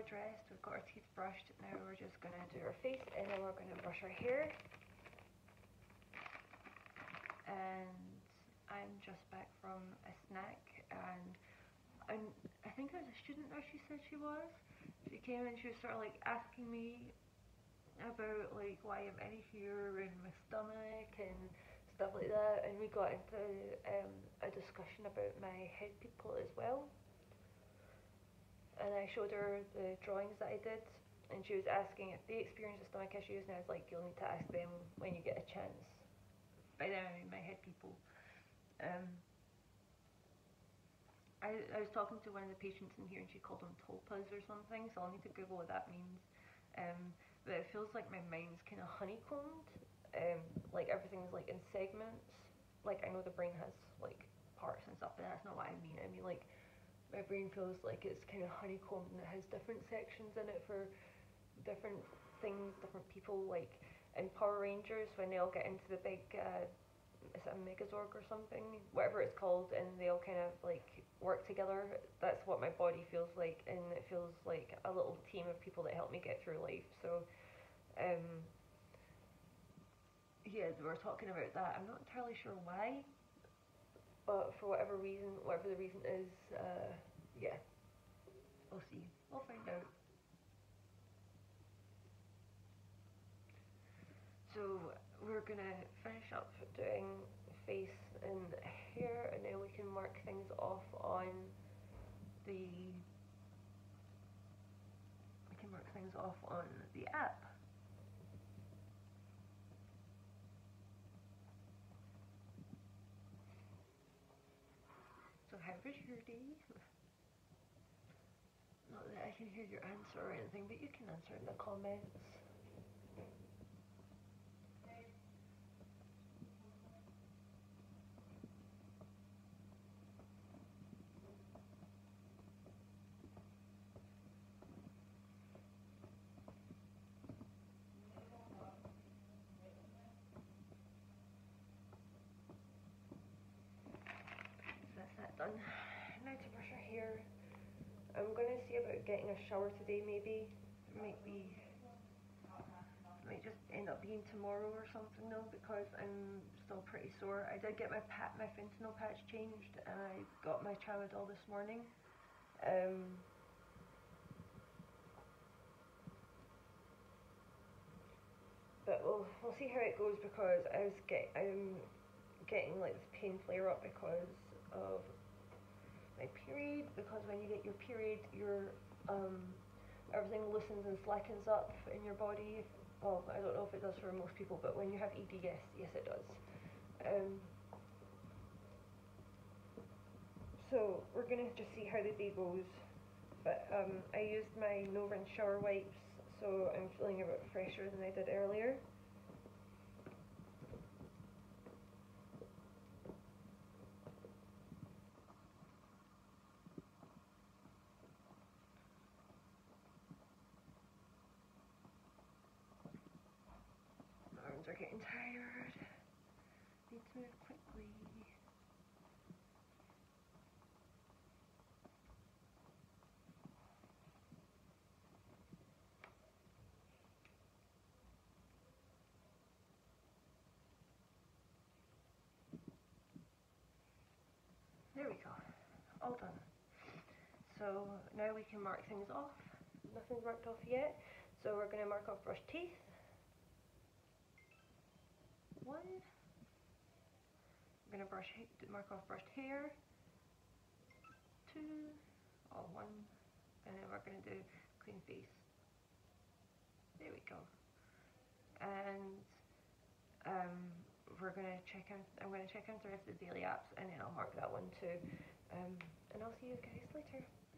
dressed, we've got our teeth brushed, now we're just going to do our face and then we're going to brush our hair. And I'm just back from a snack, and I think there was a student there, she said she was. She came and she was sort of like asking me about like why I'm any here and my stomach and stuff like that, and we got into a discussion about my head people as well. And I showed her the drawings that I did, and she was asking if they experience stomach issues, and I was like, you'll need to ask them when you get a chance. By them I mean my head people. I was talking to one of the patients in here and she called them tulpas or something, so I'll need to Google what that means. But it feels like my mind's kind of honeycombed, like everything's like in segments. Like I know the brain has like parts and stuff, but that's not what I mean. I mean like my brain feels like it's kind of honeycombed and it has different sections in it for different things, different people. Like in Power Rangers, when they all get into the big, is it a Megazord or something? Whatever it's called, and they all kind of like work together. That's what my body feels like, and it feels like a little team of people that help me get through life. So, yeah, we were talking about that. I'm not entirely sure why, but for whatever reason, whatever the reason is, yeah, we'll see. We'll find out. So we're gonna finish up doing face and hair, and then we can mark things off on the app. So how was your day? Not that I can hear your answer or anything, but you can answer in the comments. So that's that done. Now to brush our hair. I'm gonna see about getting a shower today maybe. Might just end up being tomorrow or something though, because I'm still pretty sore. I did get my fentanyl patch changed, and I got my Tramadol this morning. But we'll see how it goes, because I'm getting like this pain flare up because of my period. Because when you get your period, your everything loosens and slackens up in your body. Well, I don't know if it does for most people, but when you have ED, yes it does. So we're gonna just see how the day goes. But I used my no rinse shower wipes, so I'm feeling a bit fresher than I did earlier. My arms are getting tired. Need to move quickly. There we go. All done. So now we can mark things off. Nothing's marked off yet. So we're going to mark off brushed teeth. 1. We're going to mark off brushed hair. 2. Oh, 1. And then we're going to do clean face. There we go. And I'm going to check out the rest of the daily apps, and then I'll mark that one too. And I'll see you guys later.